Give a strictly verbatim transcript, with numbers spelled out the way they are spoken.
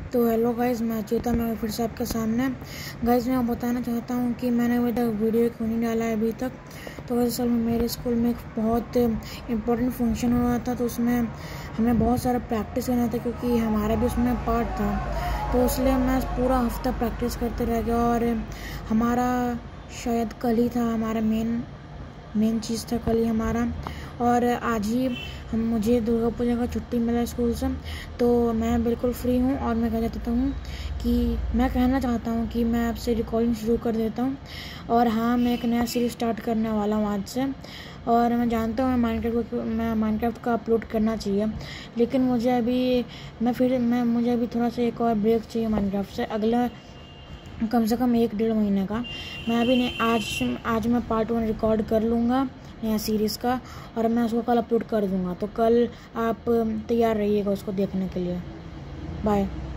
तो hello guys, मैं चेता मैं फिर से आपके सामने। गाइज़ मैं बताना चाहता हूँ कि मैंने अभी तक वीडियो क्यों नहीं डाला है अभी तक। तो असल में मेरे स्कूल में एक बहुत इम्पोर्टेंट फंक्शन हो रहा था, तो उसमें हमें बहुत सारा प्रैक्टिस करना था क्योंकि हमारा भी उसमें पार्ट था। तो इसलिए मैं पूरा हफ्ता प्रैक्टिस करते रह गया और हमारा शायद कल ही था हमारा मेन मेन चीज़ था कल ही हमारा। और आज ही हम मुझे दुर्गा पूजा का छुट्टी मिला स्कूल से, तो मैं बिल्कुल फ्री हूँ। और मैं कह देता हूँ कि मैं कहना चाहता हूँ कि मैं आपसे रिकॉर्डिंग शुरू कर देता हूँ। और हाँ, मैं एक नया सीरीज स्टार्ट करने वाला हूँ आज से। और मैं जानता हूँ मैं माइनक्राफ्ट को मैं माइनक्राफ्ट का अपलोड करना चाहिए, लेकिन मुझे अभी मैं फिर मैं मुझे अभी थोड़ा सा एक और ब्रेक चाहिए माइनक्राफ्ट से, अगला कम से कम एक डेढ़ महीने का। मैं अभी नहीं आज आज मैं पार्ट वन रिकॉर्ड कर लूँगा नया सीरीज़ का, और मैं उसको कल अपलोड कर दूँगा। तो कल आप तैयार रहिएगा उसको देखने के लिए। बाय।